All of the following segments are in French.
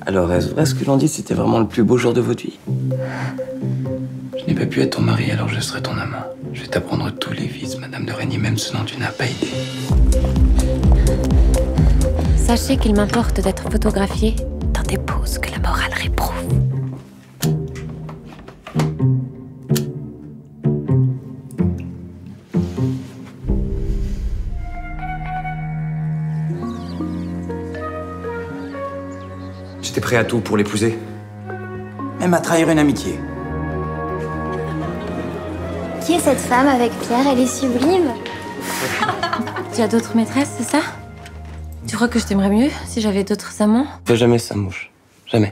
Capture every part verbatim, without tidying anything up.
Alors, est-ce vrai ce que l'on dit, c'était vraiment le plus beau jour de votre vie? Je n'ai pas pu être ton mari, alors je serai ton amant. Je vais t'apprendre tous les vices, Madame de Régny, même ce dont tu n'as pas idée. Sachez qu'il m'importe d'être photographié dans des poses que la morale réprouve. J'étais prêt à tout pour l'épouser. Même à trahir une amitié. Qui est cette femme avec Pierre? Elle est sublime. Tu as d'autres maîtresses, c'est ça? Tu crois que je t'aimerais mieux si j'avais d'autres amants? Fais jamais ça, mouche. Jamais.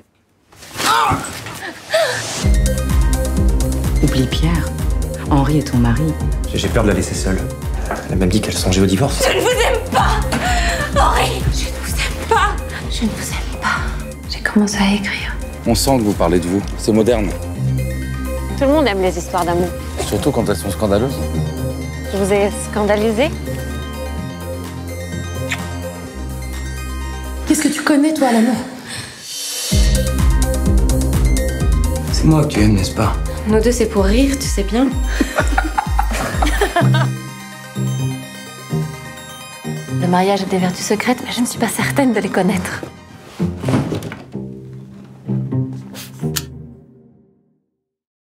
Oublie Pierre. Henri est ton mari. J'ai peur de la laisser seule. Elle a même dit qu'elle songeait au divorce. Je ne vous aime pas, Henri. Je ne vous aime pas. Je ne vous aime pas. J'ai commencé à écrire. On sent que vous parlez de vous. C'est moderne. Tout le monde aime les histoires d'amour. Surtout quand elles sont scandaleuses. Je vous ai scandalisé? Qu'est-ce que tu connais, toi, l'amour? C'est moi que tu aimes, n'est-ce pas? Nous deux, c'est pour rire, tu sais bien. Le mariage a des vertus secrètes, mais je ne suis pas certaine de les connaître.